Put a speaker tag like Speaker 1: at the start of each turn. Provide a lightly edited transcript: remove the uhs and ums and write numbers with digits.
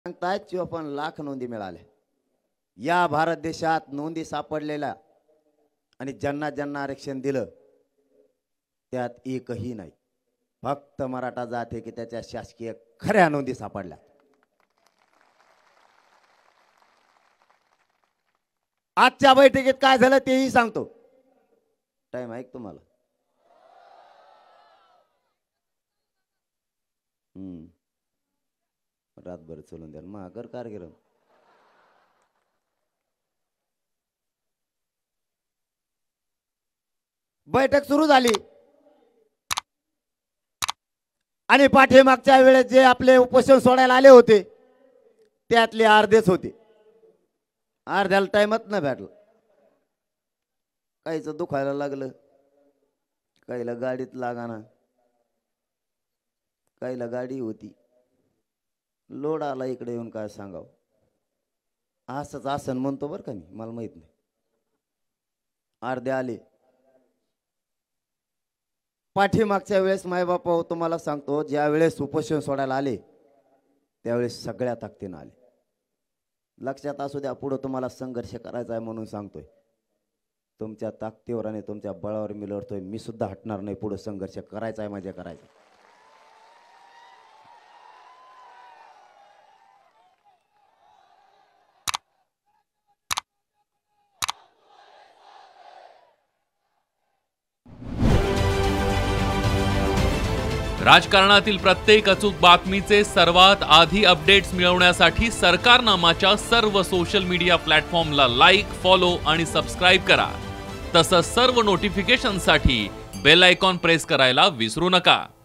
Speaker 1: सांगतायत 54 लाख नोंदी मिळाल्या। या भारत देशात नोंदी सापडलेल्या आणि ज्यांना ज्यांना आरक्षण दिलं त्यात एकही नाही, फक्त मराठा जात आहे की त्याच्या शासकीय खऱ्या नोंदी सापडल्या। आजच्या बैठकीत काय झालं तेही सांगतो। टाइम आहे तुम्हाला? रातभर चलून द्या माघार कारगिर। बैठक सुरू झाली आणि पाठीमागच्या वेळेस जे आपले उपोषण सोडायला आले होते त्यातले अर्धेच होते, अर्ध्याला टाइमच नाही भेटला। काहीच दुखायला लागलं, काहीला गाडीत लागाना, काहीला गाडी होती, लोड आला इकडे येऊन काय सांगाव। असंच आसन म्हणतो बरं का, मी मला माहित नाही। अर्धे आले पाठीमागच्या वेळेस। मायबापा तुम्हाला सांगतो, ज्या वेळेस उपोषण सोडायला आले त्यावेळेस सगळ्या ताकदीने आले। लक्षात असू द्या, पुढे तुम्हाला संघर्ष करायचा आहे म्हणून सांगतोय। तुमच्या ताकदीवर आणि तुमच्या बळावर मी लढतोय, मी सुद्धा हटणार नाही। पुढे संघर्ष करायचा आहे, माझ्या करायचा।
Speaker 2: राजकारणातील प्रत्येक अचूक बातमीचे सर्वात आधी अपडेट्स मिळवण्यासाठी सरकारनामाच्या सर्व सोशल मीडिया प्लॅटफॉर्मला लाईक, फॉलो आणि सबस्क्राईब करा। तसंच सर्व नोटिफिकेशनसाठी बेल आयकॉन प्रेस करायला विसरू नका।